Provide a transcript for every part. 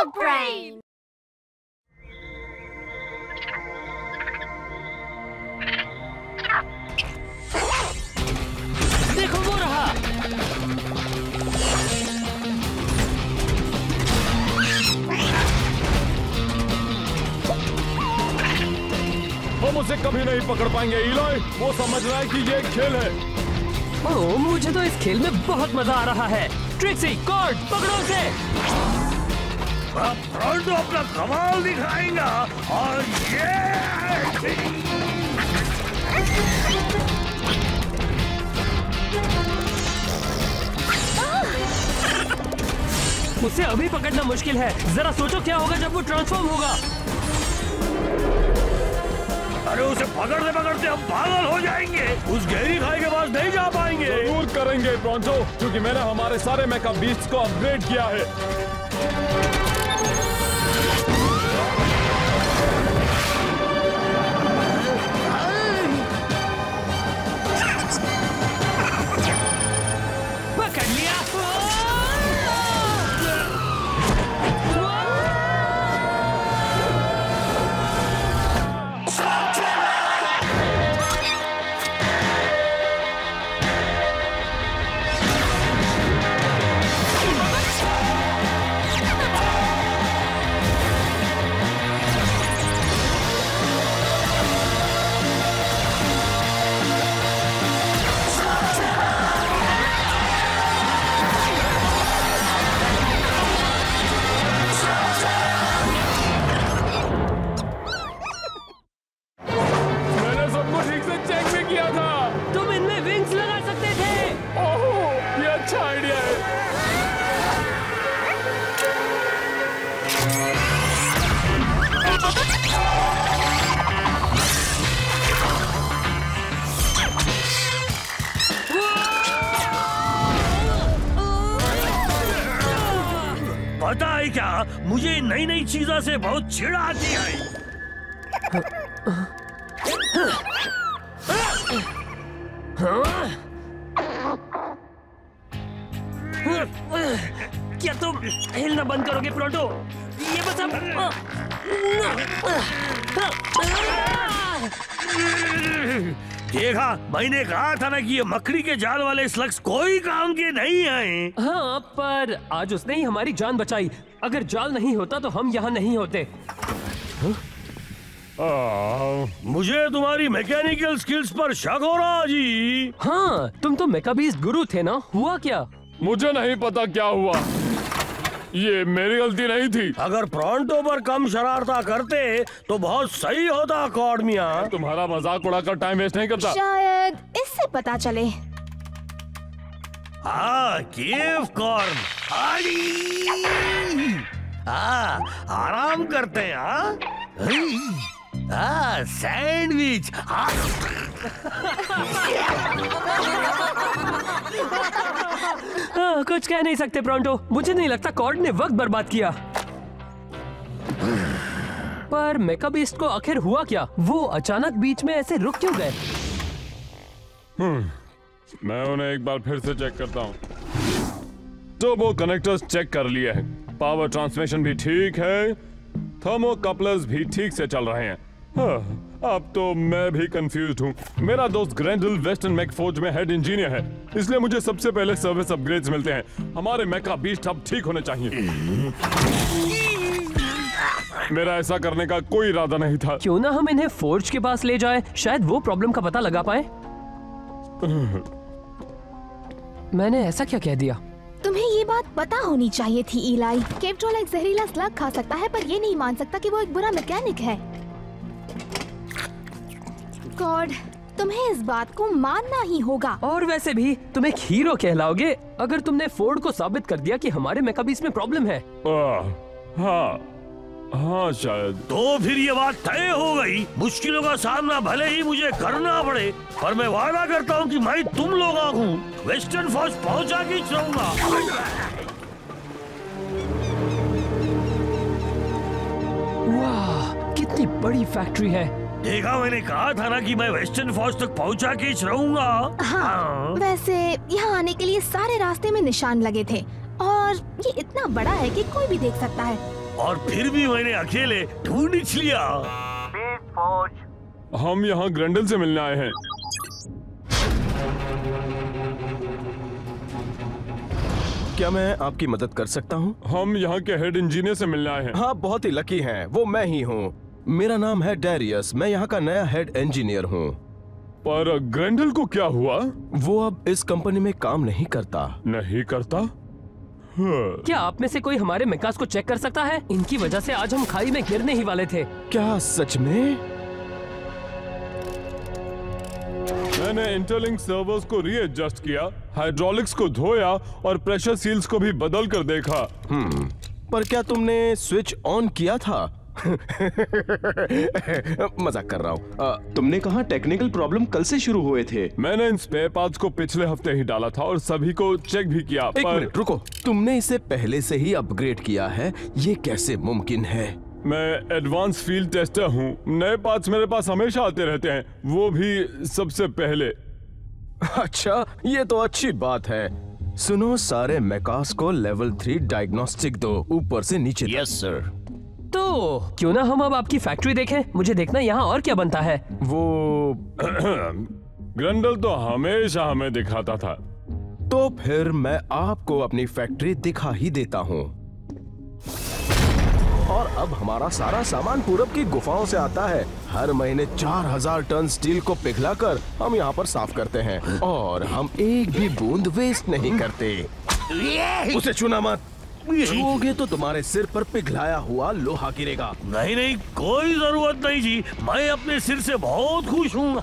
Dog Brain! देखो वो रहा। हम उसे कभी नहीं पकड़ पाएंगे इलाई। वो समझ रहा है कि ये एक खेल है। ओह, मुझे तो इस खेल में बहुत मजा आ रहा है। ट्रिक्सी, कॉर्ड, पकड़ो उसे। अब फ्रॉन्टो अपना कमाल दिखाएगा और उसे अभी पकड़ना मुश्किल है। जरा सोचो क्या होगा जब वो ट्रांसफॉर्म होगा। अरे उसे पकड़ते पकड़ते हम पागल हो जाएंगे। उस गहरी खाई के पास नहीं जा पाएंगे। जरूर करेंगे फ्रॉन्टो, क्योंकि मैंने हमारे सारे मेका बीस्ट्स को अपग्रेड किया है। पकड़ लिया। मैंने सबको ठीक से चेक भी किया था। तुम इनमें विंग्स लगा सकते थे। ओह, ये अच्छा आइडिया है। पता है क्या, मुझे नई नई चीजों से बहुत चिढ़ आती है। क्या तुम हिलना बंद करोगे फ्रॉन्टो? ये बस अब देखा, मैंने कहा था ना कि ये मकड़ी के जाल वाले स्लग्स कोई काम के नहीं आए। हाँ, पर आज उसने ही हमारी जान बचाई। अगर जाल नहीं होता तो हम यहाँ नहीं होते। मुझे तुम्हारी मैकेनिकल स्किल्स पर शक हो रहा जी। हाँ, तुम तो मेका बीस्ट गुरु थे ना, हुआ क्या? मुझे नहीं पता क्या हुआ। ये मेरी गलती नहीं थी। अगर फ्रॉन्टो पर कम शरारता करते तो बहुत सही होता कॉर्ड मियां। तुम्हारा मजाक उड़ाकर टाइम वेस्ट नहीं करता। शायद इससे पता चले। हाँ, केव कॉर्न। आराम करते हैं। सैंडविच। हाँ, कुछ कह नहीं सकते फ्रॉन्टो। मुझे नहीं लगता कॉर्ड ने वक्त बर्बाद किया। पर मेका बीस्ट को आखिर हुआ क्या? वो अचानक बीच में ऐसे रुक क्यों गए? मैं उन्हें एक बार फिर से चेक करता हूँ। तो वो कनेक्टर्स चेक कर लिए हैं, पावर ट्रांसमिशन भी ठीक है, थर्मोकपलर्स भी ठीक से चल रहे हैं। हाँ, अब तो मैं भी कंफ्यूज्ड हूँ। मेरा दोस्त ग्रैंडल वेस्टर्न मैक फोर्ज में हेड इंजीनियर है, इसलिए मुझे सबसे पहले सर्विस अपग्रेड्स मिलते हैं। हमारे मेका बीस्ट अब ठीक होने चाहिए। मेरा ऐसा करने का कोई इरादा नहीं था। क्यों ना हम इन्हें फोर्ज के पास ले जाएं, शायद वो प्रॉब्लम का पता लगा पाए। मैंने ऐसा क्या कह दिया? तुम्हें ये बात पता होनी चाहिए थी इलाई। केवट्रोल एक जहरीला स्लग खा सकता है, पर ये नहीं मान सकता कि वो एक बुरा मैकेनिक है। गॉड, तुम्हें इस बात को मानना ही होगा। और वैसे भी तुम एक हीरो कहलाओगे अगर तुमने फोर्ड को साबित कर दिया कि हमारे मेका बीस्ट में प्रॉब्लम है। हाँ शायद। तो फिर ये बात तय हो गई। मुश्किलों का सामना भले ही मुझे करना पड़े, पर मैं वादा करता हूँ कि मैं तुम लोगों को वेस्टर्न फौज पहुँचा के रहूंगा। वाह, कितनी बड़ी फैक्ट्री है। देखा, मैंने कहा था ना कि मैं वेस्टर्न फौज तक पहुंचा के रहूंगा। हाँ, वैसे यहाँ आने के लिए सारे रास्ते में निशान लगे थे और ये इतना बड़ा है कि कोई भी देख सकता है। और फिर भी मैंने अकेले ढूंढ लिया। हम यहाँ ग्रैंडल से मिलने आए हैं। क्या मैं आपकी मदद कर सकता हूँ? हम यहाँ के हेड इंजीनियर से मिलने आए हैं। हाँ, बहुत ही लकी हैं, वो मैं ही हूँ। मेरा नाम है डैरियस, मैं यहाँ का नया हेड इंजीनियर हूँ। पर ग्रैंडल को क्या हुआ? वो अब इस कंपनी में काम नहीं करता। नहीं करता? क्या आप में से कोई हमारे मेकास को चेक कर सकता है? इनकी वजह से आज हम खाई में गिरने ही वाले थे। क्या सच में? मैंने इंटरलिंक सर्वर्स को रीएडजस्ट किया, हाइड्रोलिक्स को धोया और प्रेशर सील्स को भी बदल कर देखा। पर क्या तुमने स्विच ऑन किया था? मजाक कर रहा हूँ। तुमने कहा टेक्निकल प्रॉब्लम कल से शुरू हुए थे। मैंने इन स्पेयर पार्ट्स को पिछले हफ्ते ही डाला था और सभी को चेक भी किया। एक मिनट रुको, तुमने इसे पहले से ही अपग्रेड किया है, ये कैसे मुमकिन है? मैं एडवांस फील्ड टेस्टर हूँ, नए पार्ट्स मेरे पास हमेशा आते रहते हैं, वो भी सबसे पहले। अच्छा, ये तो अच्छी बात है। सुनो, सारे मेकास को लेवल 3 डायग्नोस्टिक दो, ऊपर से नीचे। Yes sir. तो क्यों ना हम अब आपकी फैक्ट्री देखें? मुझे देखना यहाँ और क्या बनता है। वो ग्रैंडल तो हमेशा हमें दिखाता था। तो फिर मैं आपको अपनी फैक्ट्री दिखा ही देता हूँ। और अब हमारा सारा सामान पूरब की गुफाओं से आता है। हर महीने 4000 टन स्टील को पिघलाकर हम यहाँ पर साफ करते हैं और हम एक भी बूंद वेस्ट नहीं करते। उसे छूना मत, छूओगे तो तुम्हारे सिर पर पिघलाया हुआ लोहा गिरेगा। नहीं नहीं, कोई जरूरत नहीं जी, मैं अपने सिर से बहुत खुश हूँ।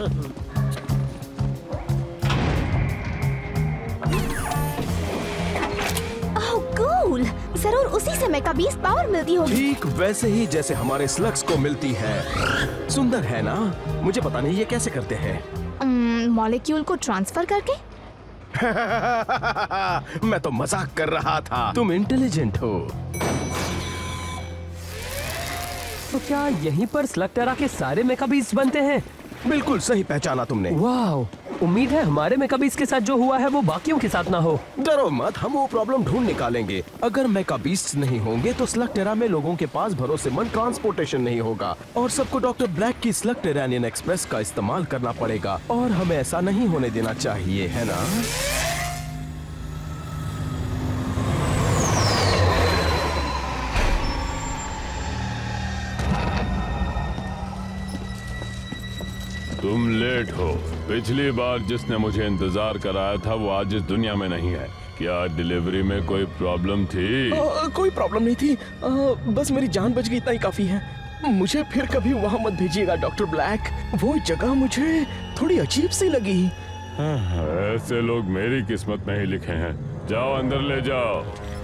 कूल, जरूर उसी से मेका 20 पावर मिलती होगी। ठीक वैसे ही जैसे हमारे स्लग्स को मिलती है। सुंदर है ना? मुझे पता नहीं ये कैसे करते हैं। मॉलिक्यूल को ट्रांसफर करके? मैं तो मजाक कर रहा था, तुम इंटेलिजेंट हो। तो क्या यहीं पर स्लगटेरा के सारे मेकाबीस्ट बनते हैं? बिल्कुल सही पहचाना तुमने। वाह, उम्मीद है हमारे मेकाबीस्ट के साथ जो हुआ है वो बाकियों के साथ ना हो। डरो मत, हम वो प्रॉब्लम ढूंढ निकालेंगे। अगर मेकाबीस्ट नहीं होंगे तो स्लगटेरा में लोगों के पास भरोसेमंद ट्रांसपोर्टेशन नहीं होगा और सबको डॉक्टर ब्लैक की स्लगटेरानियन एक्सप्रेस का इस्तेमाल करना पड़ेगा और हमें ऐसा नहीं होने देना चाहिए, है ना? तुम लेट हो। पिछली बार जिसने मुझे इंतजार कराया था वो आज इस दुनिया में नहीं है। क्या डिलीवरी में कोई प्रॉब्लम थी? कोई प्रॉब्लम नहीं थी, बस मेरी जान बच गई, इतना ही काफी है। मुझे फिर कभी वहाँ मत भेजिएगा डॉक्टर ब्लैक, वो जगह मुझे थोड़ी अजीब सी लगी। ऐसे लोग मेरी किस्मत में ही लिखे हैं। जाओ अंदर ले जाओ।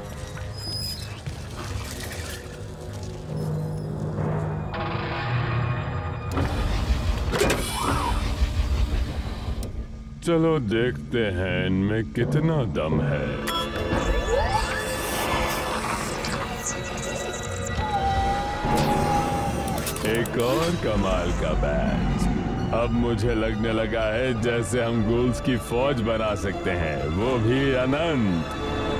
चलो देखते हैं इनमें कितना दम है। एक और कमाल का बैच। अब मुझे लगने लगा है जैसे हम गूल्स की फौज बना सकते हैं, वो भी अनंत।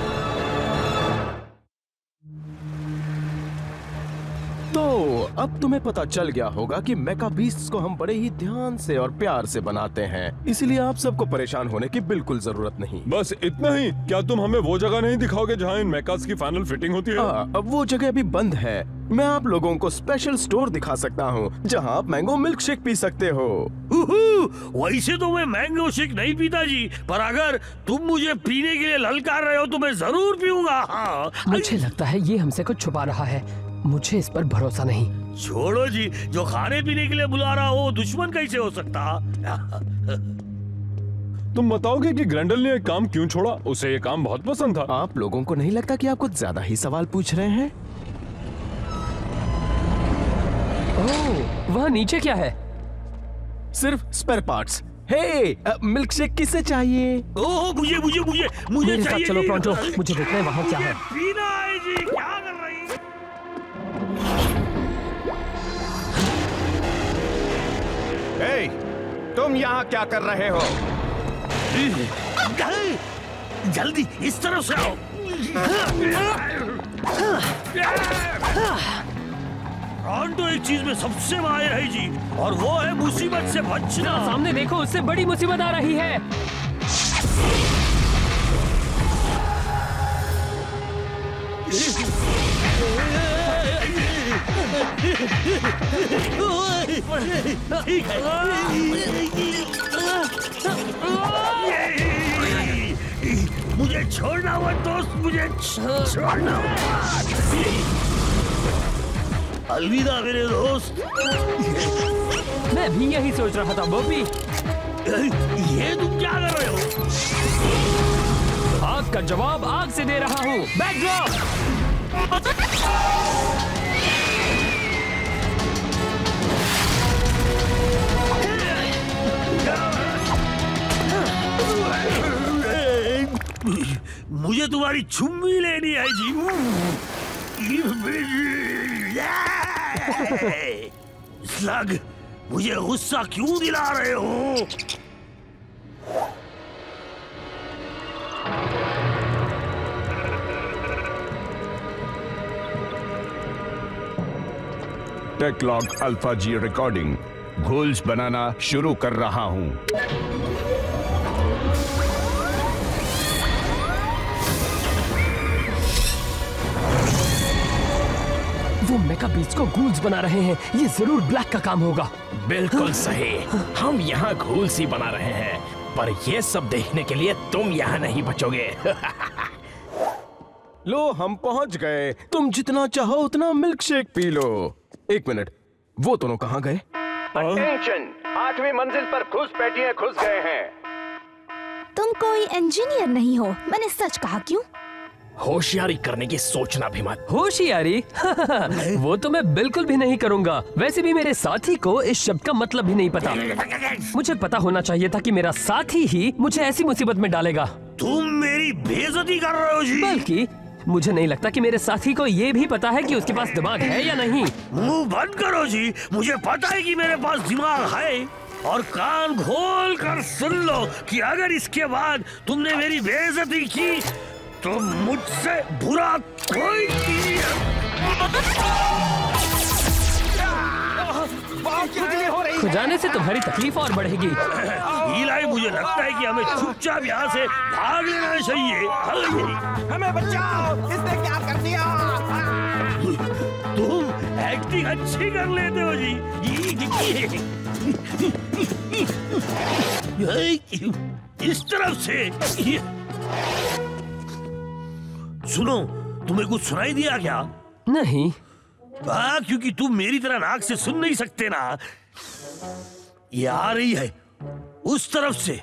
तो अब तुम्हें पता चल गया होगा कि मेकाबीस्ट्स को हम बड़े ही ध्यान से और प्यार से बनाते हैं, इसलिए आप सबको परेशान होने की बिल्कुल जरूरत नहीं। बस इतना ही? क्या तुम हमें वो जगह नहीं दिखाओगे जहाँ इन मेकास की फाइनल फिटिंग होती है? अब वो जगह अभी बंद है। मैं आप लोगों को स्पेशल स्टोर दिखा सकता हूँ जहाँ आप मैंगो मिल्क शेक पी सकते हो। वैसे तो मैं मैंगो शेक नहीं पीता जी, पर अगर तुम मुझे पीने के लिए ललकार रहे हो तो मैं जरूर पीऊंगा। हाँ। मुझे लगता है ये हमसे कुछ छुपा रहा है, मुझे इस पर भरोसा नहीं। छोड़ो जी, जो खाने पीने के लिए बुला रहा हो दुश्मन कैसे हो सकता? तुम बताओगे कि ग्रैंडल ने ये काम क्यों छोड़ा? उसे ये काम बहुत पसंद था। आप लोगों को नहीं लगता कि आप कुछ ज्यादा ही सवाल पूछ रहे हैं? ओह, वहाँ नीचे क्या है? सिर्फ spare parts. Hey, milkshake किसे चाहिए? ओह, मुझे मुझे मुझे मुझे मेरे साथ चाहिए। चलो प्रोंटो, मुझे देखना है वहाँ क्या है। पीना है जी, क्या कर रही है? हे, तुम यहाँ क्या कर रहे हो? जल्दी इस तरफ से आओ। टोरंटो एक चीज में सबसे माहिर है जी, और वो है मुसीबत से बचना। सामने देखो, उससे बड़ी मुसीबत आ रही है। मुझे छोड़ना मत दोस्त, मुझे छोड़ना मत। अलविदा मेरे दोस्त। मैं भी यही सोच रहा था बॉबी। ये तुम क्या कर रहे हो? आग का जवाब आग से दे रहा हूँ। बैकड्रॉप। मुझे तुम्हारी चुम्मी लेनी है जी। स्लग, मुझे गुस्सा क्यों दिला रहे हो? टेकलॉग अल्फा जी रिकॉर्डिंग। घोल्स बनाना शुरू कर रहा हूं। वो मेका बीस्ट को गूल्स बना रहे हैं। ये जरूर ब्लैक का काम होगा। बिल्कुल सही। हम यहाँ घोल्स ही बना रहे हैं, पर ये सब देखने के लिए तुम यहाँ नहीं बचोगे। लो, हम पहुंच गए। तुम जितना चाहो उतना मिल्क शेक पी लो। एक मिनट, वो दोनों कहाँ गए? अटेंशन, 8वीं मंजिल पर घुसपैठिए घुस गए हैं। तुम कोई इंजीनियर नहीं हो, मैंने सच कहा। क्यों? होशियारी करने की सोचना भी मत। होशियारी? वो तो मैं बिल्कुल भी नहीं करूंगा। वैसे भी मेरे साथी को इस शब्द का मतलब भी नहीं पता। मुझे पता होना चाहिए था कि मेरा साथी ही मुझे ऐसी मुसीबत में डालेगा। तुम मेरी बेइज्जती कर रहे हो जी। बल्कि मुझे नहीं लगता कि मेरे साथी को ये भी पता है कि उसके पास दिमाग है या नहीं। मुंह बंद करो जी। मुझे पता है कि मेरे पास दिमाग है, और कान खोल कर सुन लो कि अगर इसके बाद तुमने मेरी बेइज्जती की तो मुझसे बुरा कोई नहीं खुजाने से तुम्हारी तकलीफ और बढ़ेगी। इलाई, मुझे लगता है कि हमें चुपचाप यहाँ से भाग लेना चाहिए। हमें बचाओ, इसने क्या कर दिया? तुम एक्टिंग अच्छी कर लेते हो जी। इस तरफ से। सुनो, तुम्हें कुछ सुनाई दिया क्या? नहीं। क्योंकि तुम मेरी तरह नाक से सुन नहीं सकते ना। ये आ रही है उस तरफ से।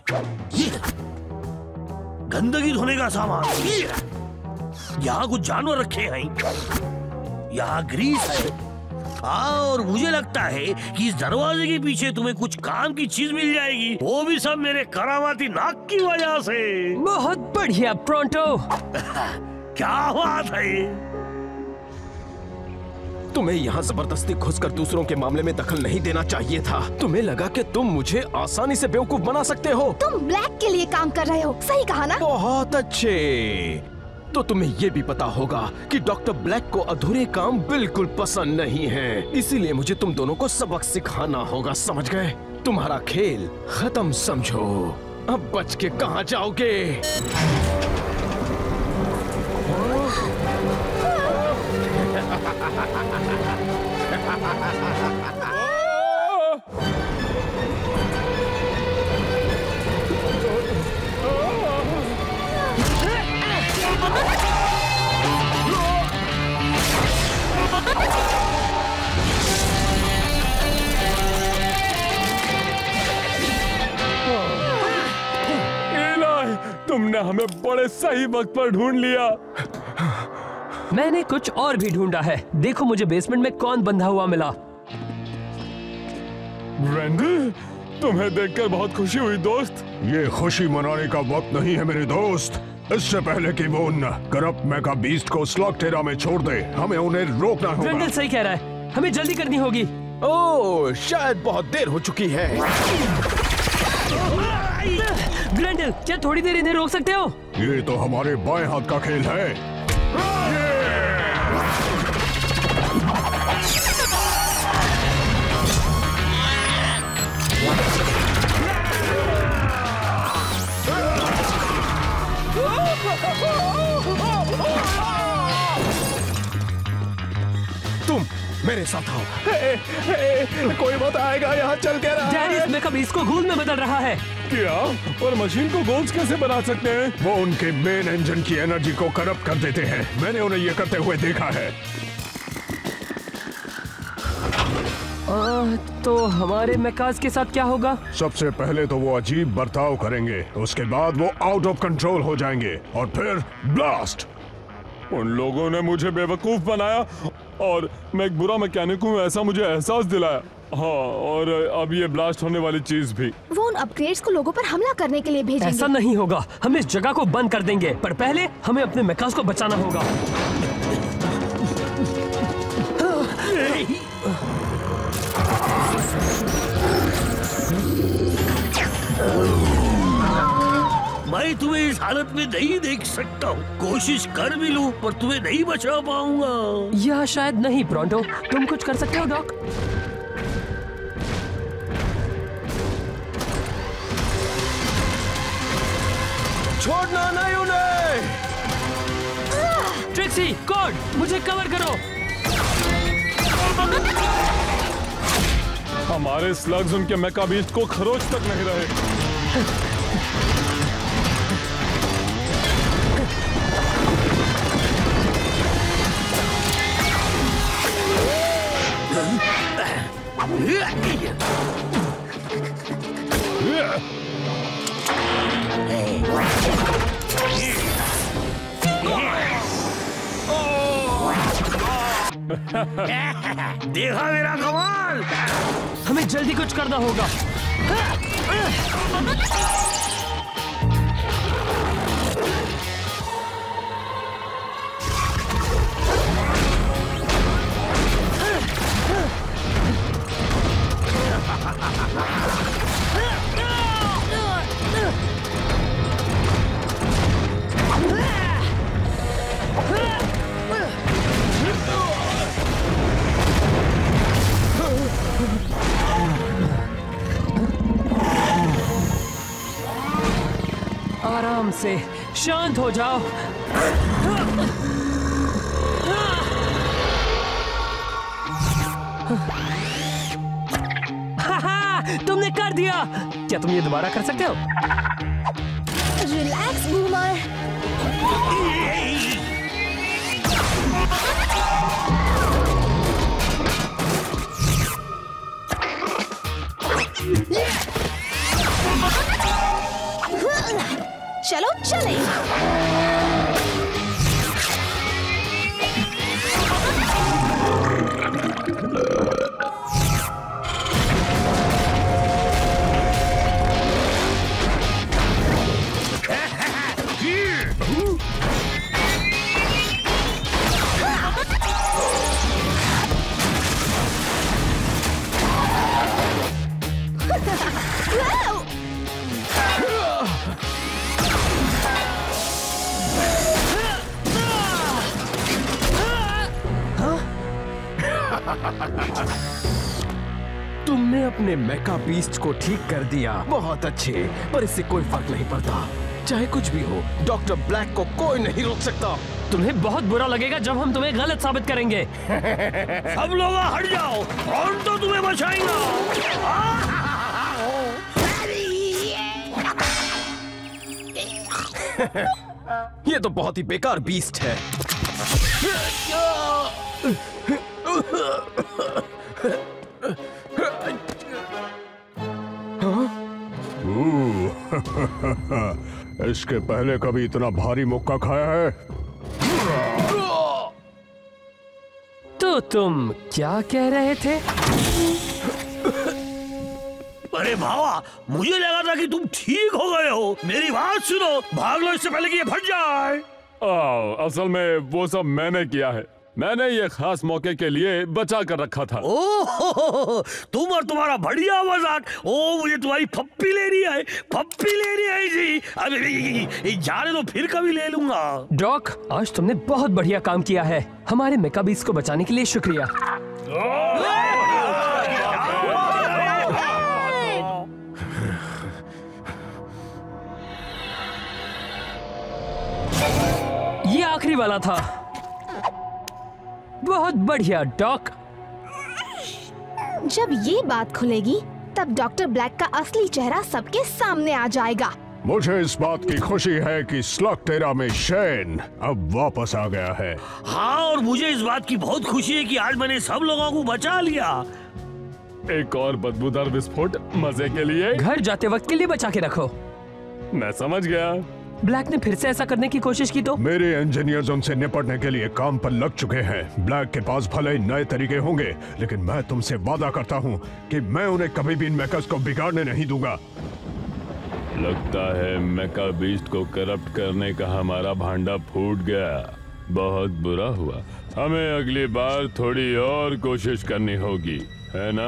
गंदगी धोने का सामान। यहाँ कुछ जानवर रखे हैं, यहाँ ग्रीस है। और मुझे लगता है कि इस दरवाजे के पीछे तुम्हें कुछ काम की चीज मिल जाएगी। वो भी सब मेरे करामाती नाक की वजह से। बहुत बढ़िया टोरंटो। क्या बात है? तुम्हें यहाँ जबरदस्ती घुसकर दूसरों के मामले में दखल नहीं देना चाहिए था। तुम्हें लगा कि तुम मुझे आसानी से बेवकूफ बना सकते हो। तुम ब्लैक के लिए काम कर रहे हो, सही कहा ना? बहुत अच्छे। तो तुम्हें ये भी पता होगा कि डॉक्टर ब्लैक को अधूरे काम बिल्कुल पसंद नहीं है। इसीलिए मुझे तुम दोनों को सबक सिखाना होगा, समझ गए? तुम्हारा खेल खत्म समझो। अब बच के कहाँ जाओगे? तुमने हमें बड़े सही वक्त पर ढूंढ लिया। मैंने कुछ और भी ढूंढा है। देखो मुझे बेसमेंट में कौन बंधा हुआ मिला। ब्रेंडन, तुम्हें देखकर बहुत खुशी हुई दोस्त। ये खुशी मनाने का वक्त नहीं है मेरे दोस्त। इससे पहले कि वो उन करप्ट मेगा बीस्ट को स्लॉगटेरा में छोड़ दे, हमें उन्हें रोकना होगा। ग्रेंडल सही कह रहा है, हमें जल्दी करनी होगी। ओह, शायद बहुत देर हो चुकी है। ग्रेंडल, क्या थोड़ी देर इन्हें रोक सकते हो? ये तो हमारे बाएं हाथ का खेल है। मेरे साथ आओ। कोई मत आएगा, यहाँ चल के रहा डैडी इस मेकअप इसको गोल में बदल रहा है। क्या? और मशीन को गोल्स कैसे बना सकते हैं? वो उनके मेन इंजन की एनर्जी को करप्ट कर देते हैं। मैंने उन्हें ये करते हुए देखा है। तो हमारे मेकास के साथ क्या होगा? सबसे पहले तो वो अजीब बर्ताव करेंगे, उसके बाद वो आउट ऑफ कंट्रोल हो जाएंगे और फिर ब्लास्ट। उन लोगों ने मुझे बेवकूफ बनाया और मैं एक बुरा मैकेनिक हूँ ऐसा मुझे एहसास दिलाया। हाँ, और अब ये ब्लास्ट होने वाली चीज भी। वो उन अपग्रेड्स को लोगों पर हमला करने के लिए भेजेंगे। ऐसा नहीं होगा, हम इस जगह को बंद कर देंगे, पर पहले हमें अपने मेकास को बचाना होगा। मैं तुम्हें इस हालत में नहीं देख सकता हूँ। कोशिश कर भी लूं पर तुम्हें नहीं बचा पाऊंगा। यह शायद नहीं ब्रॉन्टो, तुम कुछ कर सकते हो डॉक? छोड़ना नहीं उन्हें। ट्रिक्सी, कॉर्ड, मुझे कवर करो। हमारे स्लग्स उनके मेका बीस्ट को खरोच तक नहीं रहे। देखा मेरा कमाल। हमें जल्दी कुछ करना होगा। आराम से, शांत हो जाओ। तुमने कर दिया। क्या तुम ये दोबारा कर सकते हो? Relax boomer. चलो चले। तुमने अपने मेका बीस्ट को ठीक कर दिया, बहुत अच्छे, पर इससे कोई फर्क नहीं पड़ता। चाहे कुछ भी हो, डॉक्टर ब्लैक को कोई नहीं रोक सकता। तुम्हें बहुत बुरा लगेगा जब हम तुम्हें गलत साबित करेंगे। सब लोग हट जाओ, कौन तो तुम्हें बचाएगा? ये तो बहुत ही बेकार बीस्ट है। इसके पहले कभी इतना भारी मुक्का खाया है? तो तुम क्या कह रहे थे? अरे भावा, मुझे लगा था कि तुम ठीक हो गए हो। मेरी बात सुनो, भाग लो इससे पहले कि ये फट जाए। असल में वो सब मैंने किया है। मैंने ये खास मौके के लिए बचा कर रखा था। ओह, तुम और तुम्हारा बढ़िया मजाक। ओ, मुझे तुम्हारी फप्पी लेनी है, फप्पी लेनी है जी। अरे जाने दो, फिर कभी ले लूंगा। डॉक, आज तुमने बहुत बढ़िया काम किया है। हमारे मेकाबीस को बचाने के लिए शुक्रिया। ये आखिरी वाला था। बहुत बढ़िया डॉक, जब ये बात खुलेगी तब डॉक्टर ब्लैक का असली चेहरा सबके सामने आ जाएगा। मुझे इस बात की खुशी है कि स्लगटेरा में शेन अब वापस आ गया है। हाँ, और मुझे इस बात की बहुत खुशी है कि आज मैंने सब लोगों को बचा लिया। एक और बदबूदार विस्फोट मजे के लिए। घर जाते वक्त के लिए बचा के रखो। मैं समझ गया। ब्लैक ने फिर से ऐसा करने की कोशिश की तो? मेरे इंजीनियर्स उनसे निपटने के लिए काम पर लग चुके हैं। ब्लैक के पास भले ही नए तरीके होंगे, लेकिन मैं तुमसे वादा करता हूँ कि मैं उन्हें कभी भी इन मेकर्स को बिगाड़ने नहीं दूंगा। लगता है मेका बीस्ट को करप्ट करने का हमारा भांडा फूट गया। बहुत बुरा हुआ। हमें अगली बार थोड़ी और कोशिश करनी होगी, है ना?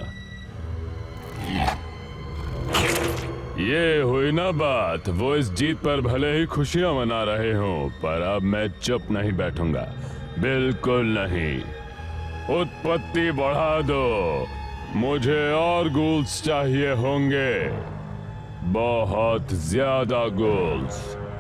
ये हुई ना बात। वो इस जीत पर भले ही खुशियां मना रहे हों, पर अब मैं चुप नहीं बैठूंगा, बिल्कुल नहीं। उत्पत्ति बढ़ा दो। मुझे और गोल्स चाहिए होंगे, बहुत ज्यादा गोल्स।